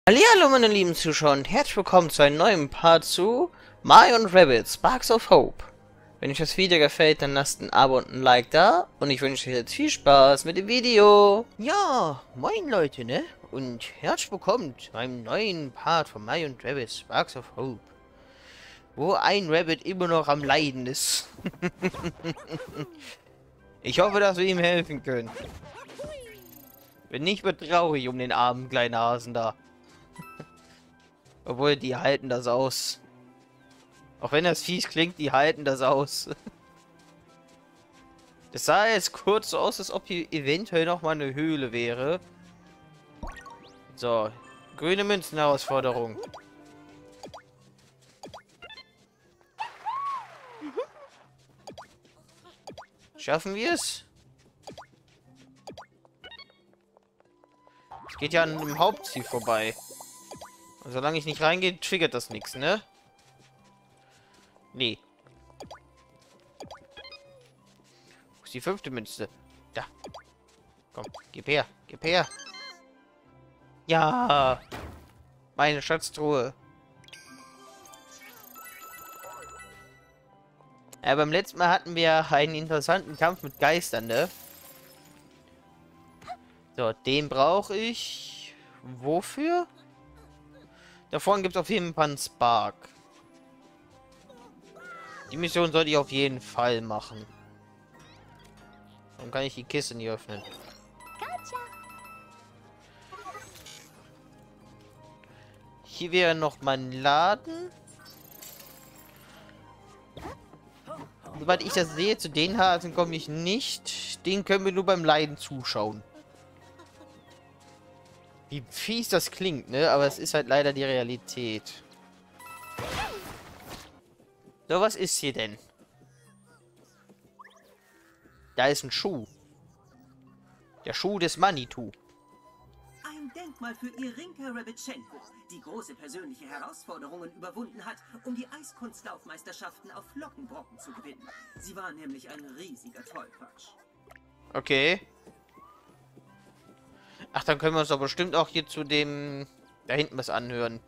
Hallihallo meine lieben Zuschauer und herzlich willkommen zu einem neuen Part zu Mario und Rabbids Sparks of Hope. Wenn euch das Video gefällt, dann lasst ein Abo und ein Like da und ich wünsche euch jetzt viel Spaß mit dem Video. Ja, moin Leute, ne? Und herzlich willkommen zu einem neuen Part von Mario und Rabbids Sparks of Hope. Wo ein Rabbit immer noch am Leiden ist. Ich hoffe, dass wir ihm helfen können. Wenn nicht, wird traurig um den armen kleinen Hasen da. Obwohl, die halten das aus. Auch wenn das fies klingt, die halten das aus. Das sah jetzt kurz so aus, als ob hier eventuell noch mal eine Höhle wäre. So, grüne Münzen-Herausforderung. Schaffen wir es? Es geht ja an dem Hauptziel vorbei. Und solange ich nicht reingehe, triggert das nichts, ne? Nee. Wo ist die 5. Münze? Da. Komm, gib her. Gib her. Ja. Meine Schatztruhe. Beim letzten Mal hatten wir einen interessanten Kampf mit Geistern, ne? So, den brauche ich. Wofür? Da vorne gibt es auf jeden Fall einen Spark. Die Mission sollte ich auf jeden Fall machen. Dann kann ich die Kiste nicht öffnen. Hier wäre noch mein Laden. Soweit ich das sehe, zu den Hasen komme ich nicht. Den können wir nur beim Leiden zuschauen. Wie fies das klingt, ne? Aber es ist halt leider die Realität. So, was ist hier denn? Da ist ein Schuh. Der Schuh des Manitou. Ein Denkmal für Irinka Rabitschenko, die große persönliche Herausforderungen überwunden hat, um die Eiskunstlaufmeisterschaften auf Flockenbrocken zu gewinnen. Sie war nämlich ein riesiger Tollpatsch. Okay. Ach, dann können wir uns doch bestimmt auch hier zu dem... da hinten was anhören.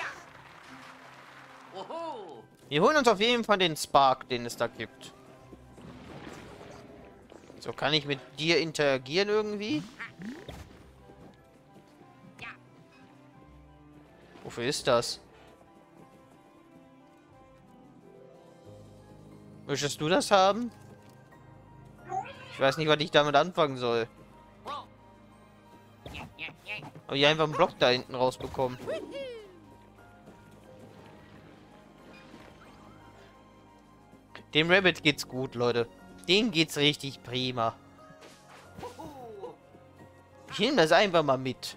Oho. Wir holen uns auf jeden Fall den Spark, den es da gibt. So, kann ich mit dir interagieren irgendwie? Wofür ist das? Möchtest du das haben? Ich weiß nicht, was ich damit anfangen soll. Aber hier einfach einen Block da hinten rausbekommen. Dem Rabbit geht's gut, Leute. Dem geht's richtig prima. Ich nehme das einfach mal mit.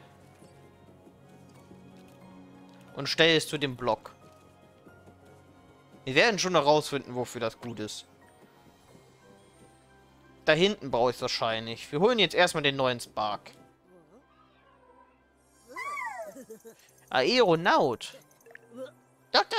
Und stelle es zu dem Block. Wir werden schon herausfinden, wofür das gut ist. Da hinten brauche ich es wahrscheinlich. Wir holen jetzt erstmal den neuen Spark. Aeronaut. Dr.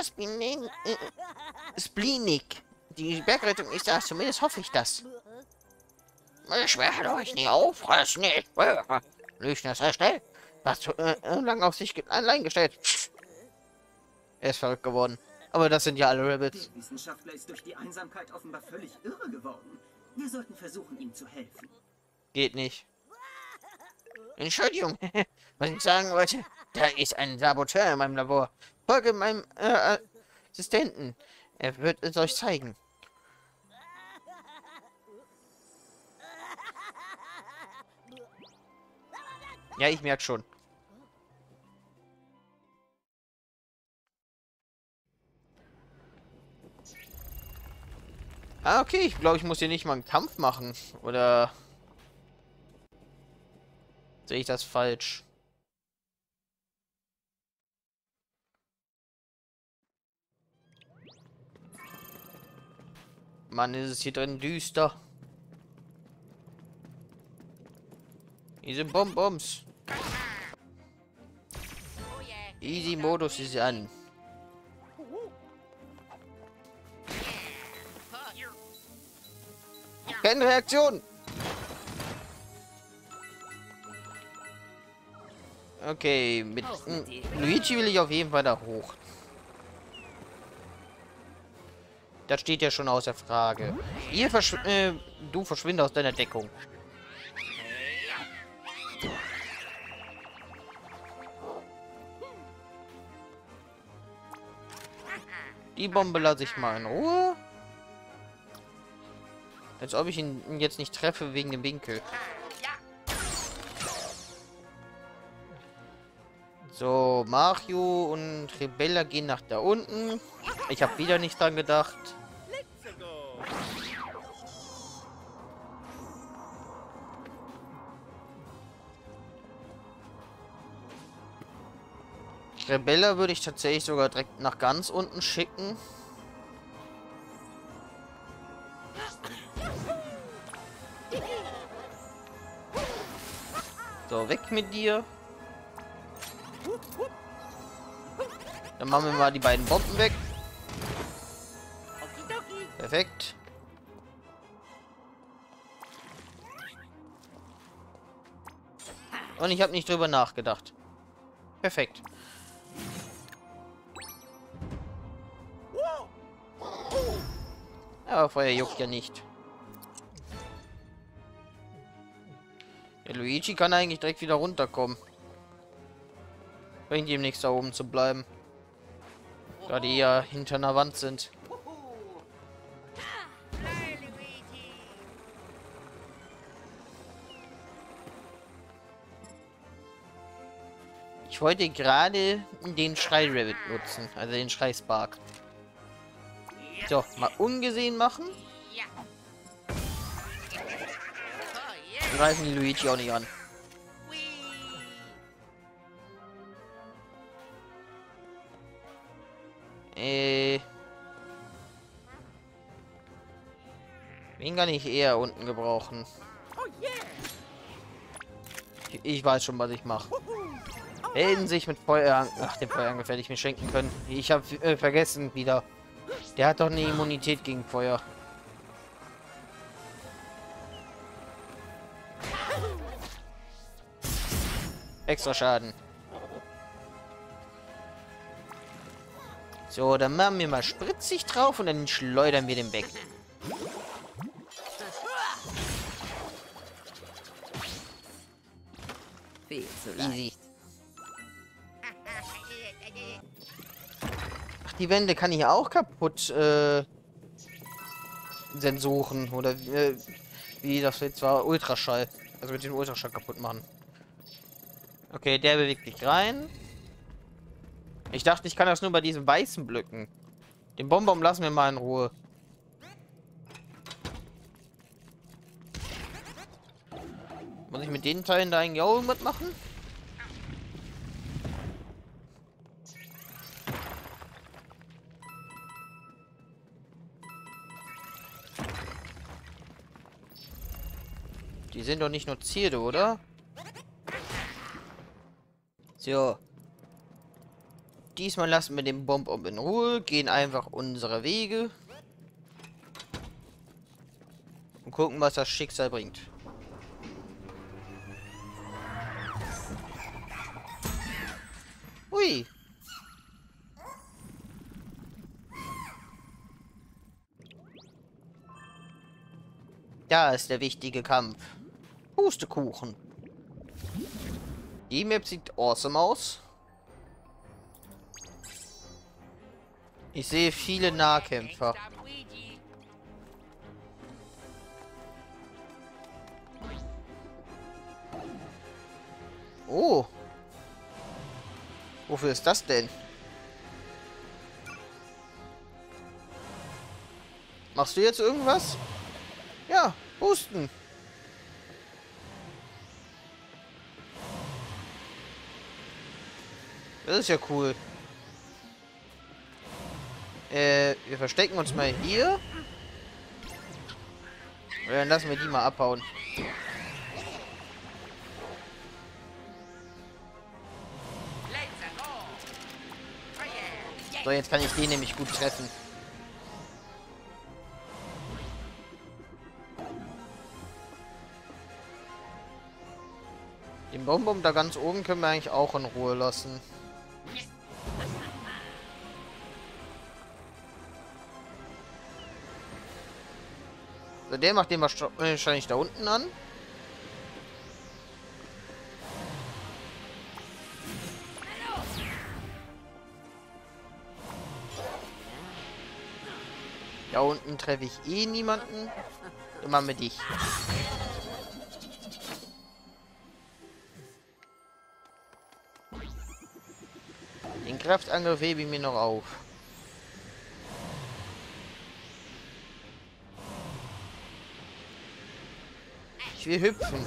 Splinik. Die Bergrettung ist da. Zumindest hoffe ich das. Ich werde euch nicht auffressen. Ich schwöre. Lügner ist sehr schnell. Was zu lange auf sich allein gestellt. Er ist verrückt geworden. Aber das sind ja alle Rabbits. Der Wissenschaftler ist durch die Einsamkeit offenbar völlig irre geworden. Wir sollten versuchen, ihm zu helfen. Geht nicht. Entschuldigung. Was ich sagen wollte, da ist ein Saboteur in meinem Labor. Folge meinem Assistenten. Er wird es euch zeigen. Ja, ich merke schon. Ah, okay. Ich glaube, ich muss hier nicht mal einen Kampf machen. Oder sehe ich das falsch? Mann, ist es hier drin düster. Diese Bonbons. Easy-Modus ist an. Keine Reaktion. Okay, mit Luigi will ich auf jeden Fall da hoch. Das steht ja schon außer Frage. Du verschwinde aus deiner Deckung. Die Bombe lasse ich mal in Ruhe. Als ob ich ihn jetzt nicht treffe wegen dem Winkel. So, Mario und Rebella gehen nach da unten. Ich habe wieder nicht dran gedacht. Rebella würde ich tatsächlich sogar direkt nach ganz unten schicken. So, weg mit dir. Dann machen wir mal die beiden Bomben weg. Perfekt. Und ich habe nicht drüber nachgedacht. Perfekt. Aber Feuer juckt ja nicht. Der Luigi kann eigentlich direkt wieder runterkommen. Bringt ihm nichts, da oben zu bleiben. Da die ja hinter einer Wand sind. Ich wollte gerade den Schrei-Rabbit nutzen. Also den Schrei-Spark. So, mal ungesehen machen. Wir greifen die Luigi auch nicht an. Wen kann ich eher unten gebrauchen? Ich weiß schon, was ich mache. Helden sich mit Feuer... Ach, den Feuerangriff hätte ich mir schenken können. Ich habe vergessen wieder. Der hat doch eine Immunität gegen Feuer. Extra Schaden. So, dann machen wir mal spritzig drauf und dann schleudern wir den weg. Easy. Ach, die Wände kann ich auch kaputt sensoren. Oder wie das jetzt war. Ultraschall. Also mit dem Ultraschall kaputt machen. Okay, der bewegt sich rein. Ich dachte, ich kann das nur bei diesen weißen Blöcken. Den Bonbon lassen wir mal in Ruhe. Muss ich mit den Teilen da eigentlich auch irgendwas machen? Die sind doch nicht nur Zierde, oder? So. Diesmal lassen wir den Bonbon in Ruhe, gehen einfach unsere Wege. Und gucken, was das Schicksal bringt. Hui. Da ist der wichtige Kampf. Pustekuchen. Die Map sieht awesome aus. Ich sehe viele Nahkämpfer. Oh. Wofür ist das denn? Machst du jetzt irgendwas? Ja, husten. Das ist ja cool. Wir verstecken uns mal hier. Und dann lassen wir die mal abhauen. So, jetzt kann ich den nämlich gut treffen. Den Den Bonbon da ganz oben können wir eigentlich auch in Ruhe lassen. So, der macht den wahrscheinlich da unten an. Da unten treffe ich eh niemanden. Dann machen wir dich. Den Kraftangriff hebe ich mir noch auf. Ich will hüpfen.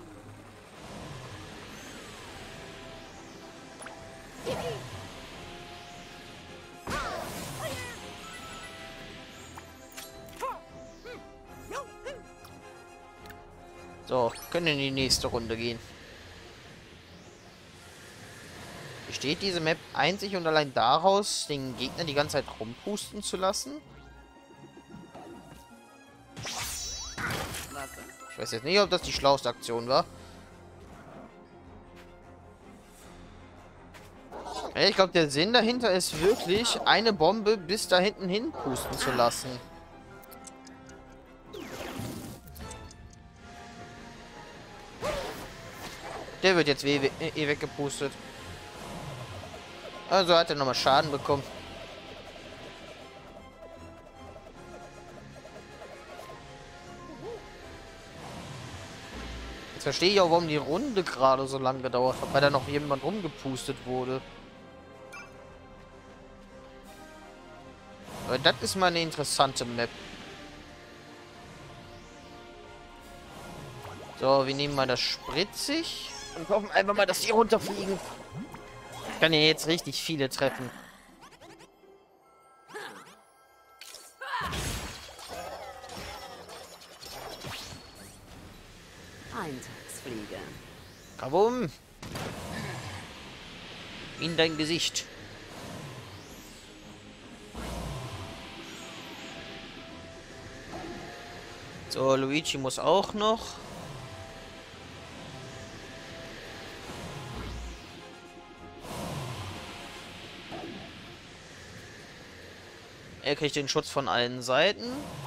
So, können in die nächste Runde gehen. Besteht diese Map einzig und allein daraus, den Gegner die ganze Zeit rumpusten zu lassen? Ich weiß jetzt nicht, ob das die schlauste Aktion war. Ich glaube, der Sinn dahinter ist wirklich, eine Bombe bis da hinten hin pusten zu lassen. Der wird jetzt eh weggepustet. Also hat er nochmal Schaden bekommen. Jetzt verstehe ich auch, warum die Runde gerade so lange gedauert hat, weil da noch jemand rumgepustet wurde. Aber das ist mal eine interessante Map. So, wir nehmen mal das spritzig und hoffen einfach mal, dass die runterfliegen. Ich kann ja jetzt richtig viele treffen. Eintagsfliege. Kabum! In dein Gesicht. So, Luigi muss auch noch. Er kriegt den Schutz von allen Seiten.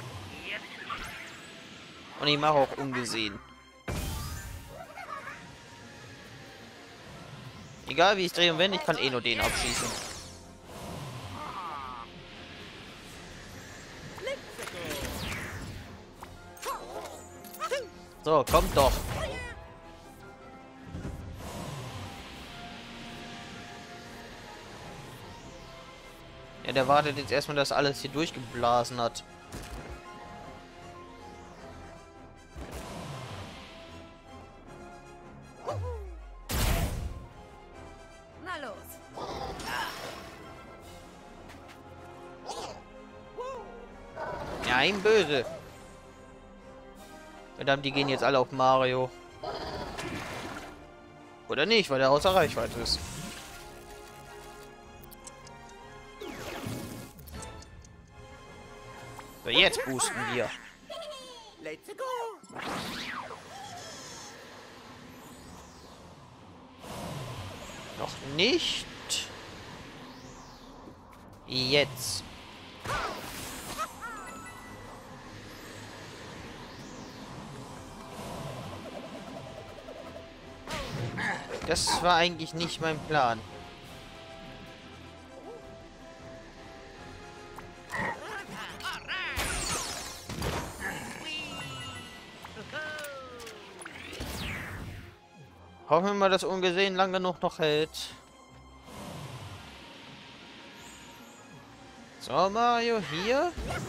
Und ich mache auch ungesehen. Egal wie ich drehe und wende, ich kann eh nur den abschießen. So, kommt doch. Ja, der wartet jetzt erstmal, dass alles hier durchgeblasen hat. Na los. Ja, ein Böse. Verdammt, die gehen jetzt alle auf Mario. Oder nicht, weil der außer Reichweite ist. So, jetzt boosten wir. Let's go! Noch nicht. Jetzt. Das war eigentlich nicht mein Plan. Hoffen wir mal, dass ungesehen lang genug noch hält. So, Mario, hier.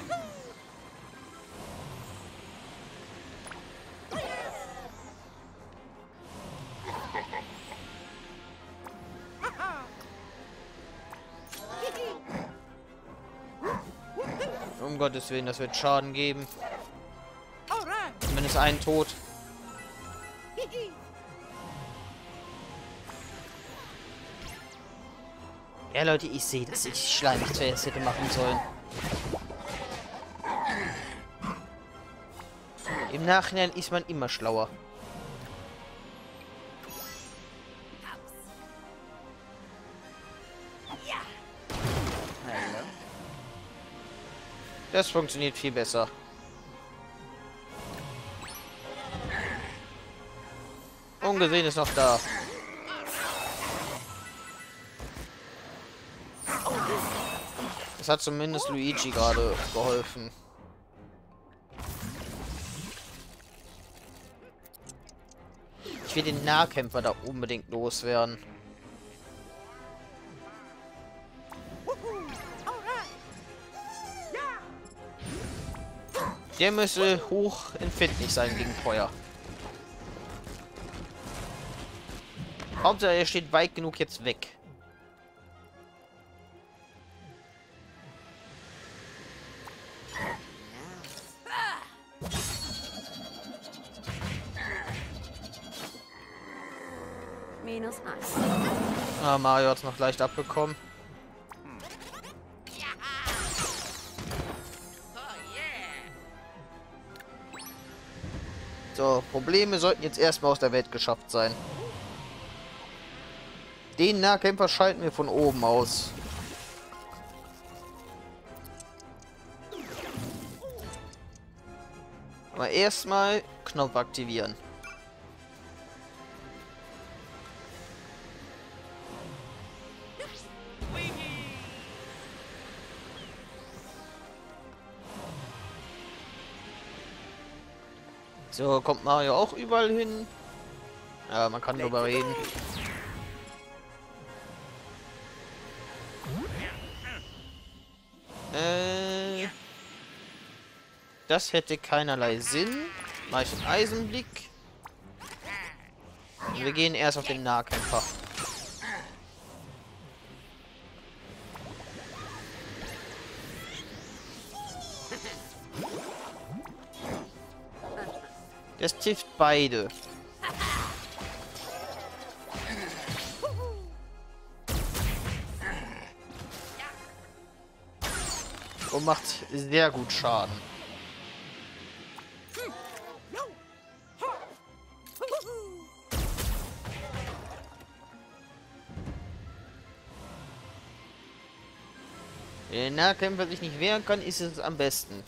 Um Gottes Willen, das wird Schaden geben. Zumindest einen Tod. Ja, Leute, ich sehe, dass ich schleimig zuerst hätte machen sollen. Im Nachhinein ist man immer schlauer. Das funktioniert viel besser. Ungesehen ist noch da. Das hat zumindest Luigi gerade geholfen. Ich will den Nahkämpfer da unbedingt loswerden. Der müsste hochempfindlich sein gegen Feuer. Hauptsache, er steht weit genug jetzt weg. -1. Ah, Mario hat es noch leicht abbekommen. So, Probleme sollten jetzt erstmal aus der Welt geschafft sein. Den Nahkämpfer schalten wir von oben aus. Aber erstmal Knopf aktivieren. So, kommt Mario auch überall hin? Ja, man kann drüber reden. Das hätte keinerlei Sinn. Mach ich den Eisenblick. Wir gehen erst auf den Nahkämpfer. Das trifft beide. Und macht sehr gut Schaden. Wenn der Nahkämpfer sich nicht wehren kann, ist es am besten.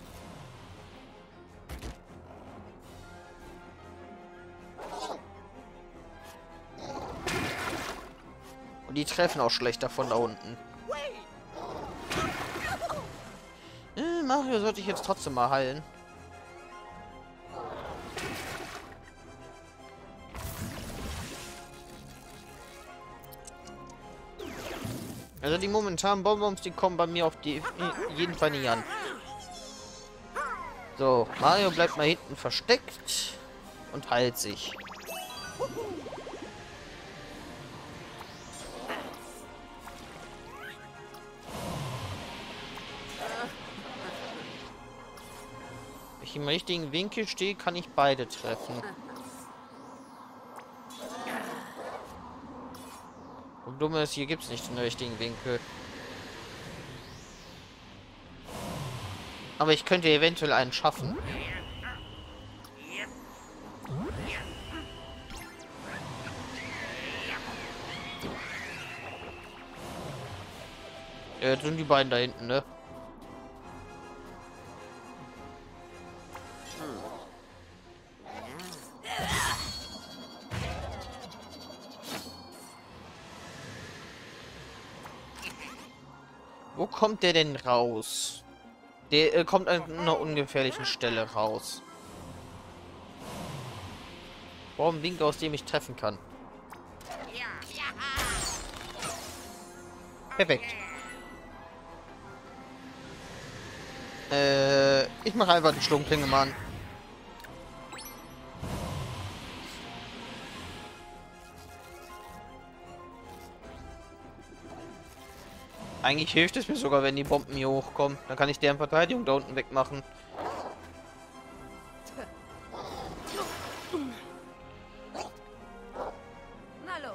Und die treffen auch schlechter von da unten. Mario sollte ich jetzt trotzdem mal heilen. Also die momentanen Bonbons, die kommen bei mir auf jeden Fall nicht an. So, Mario bleibt mal hinten versteckt und heilt sich. Wenn ich im richtigen Winkel stehe, kann ich beide treffen. Und dumm ist, hier gibt es nicht den richtigen Winkel. Aber ich könnte eventuell einen schaffen. Ja, jetzt sind die beiden da hinten, ne? Wo kommt der denn raus? Der kommt an einer ungefährlichen Stelle raus. Warum ein Winkel, aus dem ich treffen kann? Perfekt. Ich mache einfach den Sturmklingemann. Eigentlich hilft es mir sogar, wenn die Bomben hier hochkommen. Dann kann ich deren Verteidigung da unten wegmachen. Na los.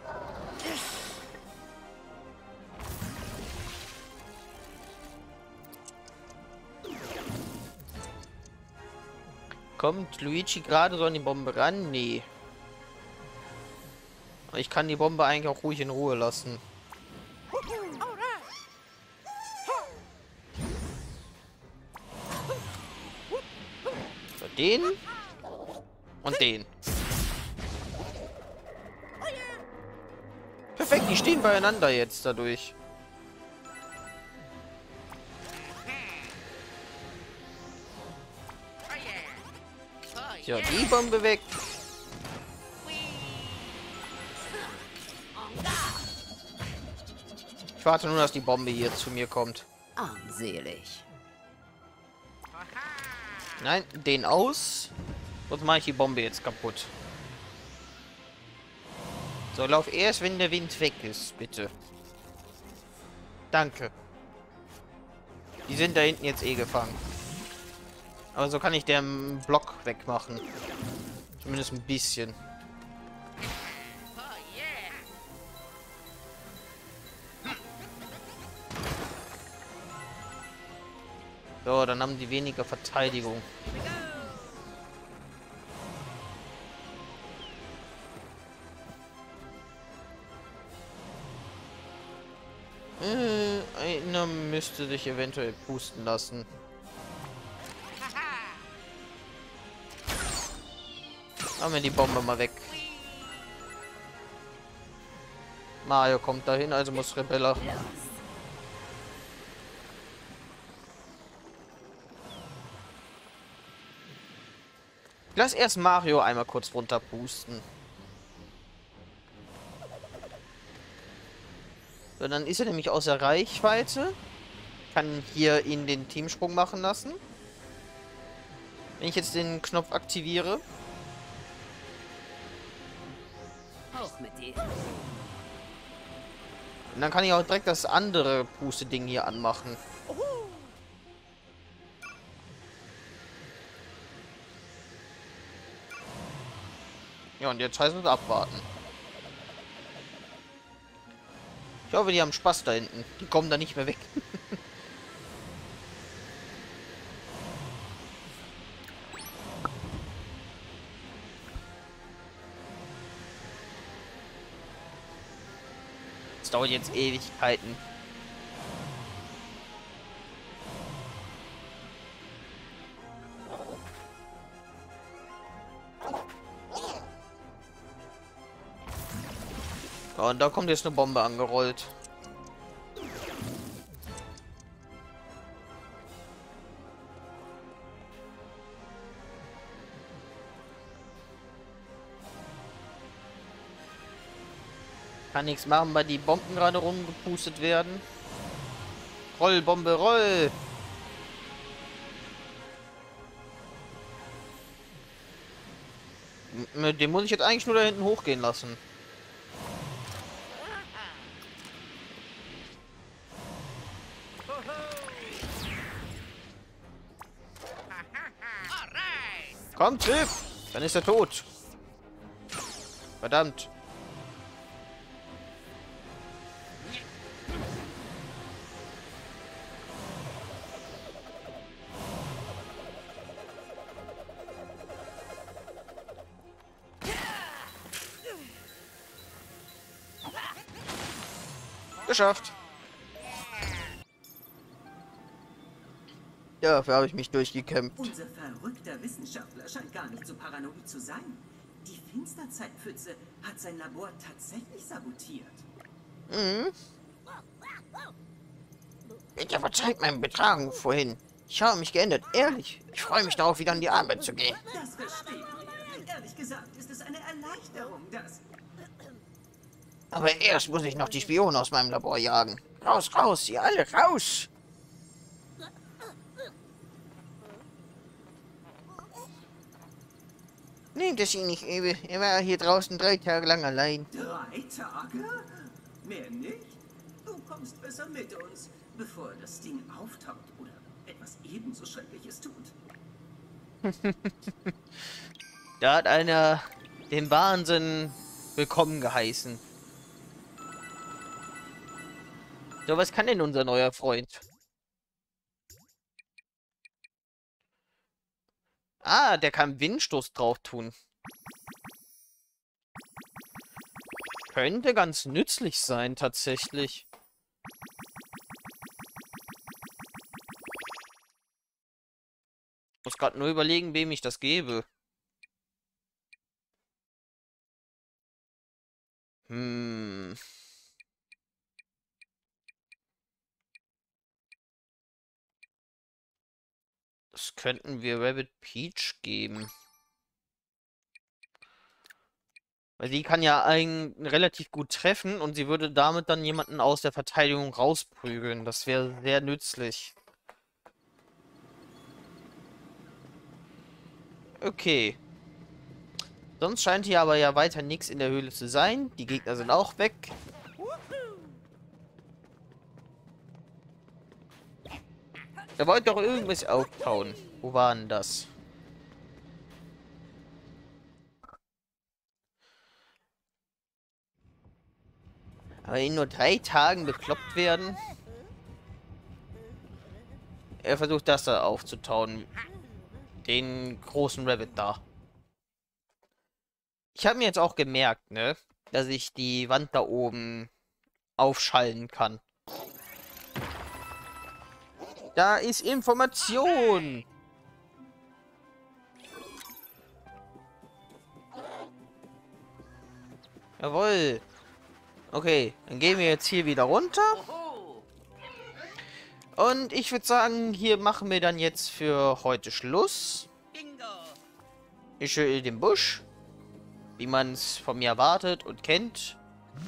Kommt Luigi gerade so an die Bombe ran? Nee. Ich kann die Bombe eigentlich auch ruhig in Ruhe lassen. Den. Und den. Perfekt, die stehen beieinander jetzt dadurch. Ja, die Bombe weg. Ich warte nur, dass die Bombe hier zu mir kommt. Armselig. Nein, den aus. Sonst mache ich die Bombe jetzt kaputt. So, lauf erst, wenn der Wind weg ist, bitte. Danke. Die sind da hinten jetzt eh gefangen. Aber so kann ich den Block wegmachen. Zumindest ein bisschen. So, dann haben die weniger Verteidigung. Einer müsste sich eventuell pusten lassen. Machen wir die Bombe mal weg. Mario kommt dahin, also muss Rebella. Lass erst Mario einmal kurz runter pusten. So, dann ist er nämlich außer Reichweite. Kann hier ihn den Teamsprung machen lassen. Wenn ich jetzt den Knopf aktiviere. Hoch mit dir. Und dann kann ich auch direkt das andere Puste-Ding hier anmachen. Ja, und jetzt heißt es abwarten. Ich hoffe, die haben Spaß da hinten. Die kommen da nicht mehr weg. Das dauert jetzt Ewigkeiten. Ja, und da kommt jetzt eine Bombe angerollt. Kann nichts machen, weil die Bomben gerade rumgepustet werden. Roll, Bombe, roll! Den muss ich jetzt eigentlich nur da hinten hochgehen lassen. Komm, triff! Dann ist er tot. Verdammt. Geschafft. Ja, dafür habe ich mich durchgekämpft. Unser verrückter Wissenschaftler scheint gar nicht so paranoid zu sein. Die Finsterzeitpfütze hat sein Labor tatsächlich sabotiert. Mhm. Bitte verzeiht mein Betragen vorhin. Ich habe mich geändert, ehrlich. Ich freue mich darauf, wieder an die Arbeit zu gehen. Das verstehe ich. Ehrlich gesagt ist es eine Erleichterung, dass... Aber erst muss ich noch die Spione aus meinem Labor jagen. Raus, raus, ihr alle, raus! Nehmt es ihn nicht übel. Er war hier draußen 3 Tage lang allein. 3 Tage? Mehr nicht? Du kommst besser mit uns, bevor das Ding auftaucht oder etwas ebenso Schreckliches tut. Da hat einer den Wahnsinn willkommen geheißen. So, was kann denn unser neuer Freund? Ah, der kann Windstoß drauf tun. Könnte ganz nützlich sein, tatsächlich. Muss gerade nur überlegen, wem ich das gebe. Hm. Das könnten wir Rabbit Peach geben. Weil sie kann ja einen relativ gut treffen und sie würde damit dann jemanden aus der Verteidigung rausprügeln. Das wäre sehr nützlich. Okay. Sonst scheint hier aber ja weiter nichts in der Höhle zu sein. Die Gegner sind auch weg. Da wollte doch irgendwas auftauen. Wo war denn das? Aber in nur 3 Tagen bekloppt werden. Er versucht das da aufzutauen. Den großen Rabbit da. Ich habe mir jetzt auch gemerkt, ne, dass ich die Wand da oben aufschalten kann. Da ist Information. Jawohl. Okay, dann gehen wir jetzt hier wieder runter. Und ich würde sagen, hier machen wir dann jetzt für heute Schluss. Ich schüttel den Busch. Wie man es von mir erwartet und kennt.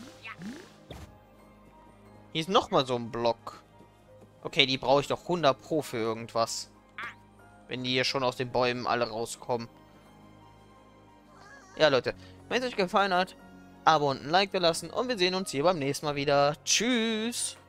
Hier ist nochmal so ein Block. Okay, die brauche ich doch 100 Pro für irgendwas. Wenn die hier schon aus den Bäumen alle rauskommen. Ja, Leute. Wenn es euch gefallen hat, Abo und ein Like da lassen. Und wir sehen uns hier beim nächsten Mal wieder. Tschüss.